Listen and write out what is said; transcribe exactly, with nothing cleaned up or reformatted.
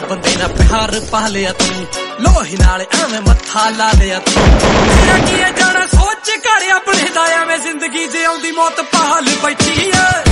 बंदे ना प्यार पा लिया तू, लोही नाल एवें मत्था ला लिया तू। तेरा की जाना सोच कर अपने दा, एवें जिंदगी जे आउंदी मौत पाल बैठी है।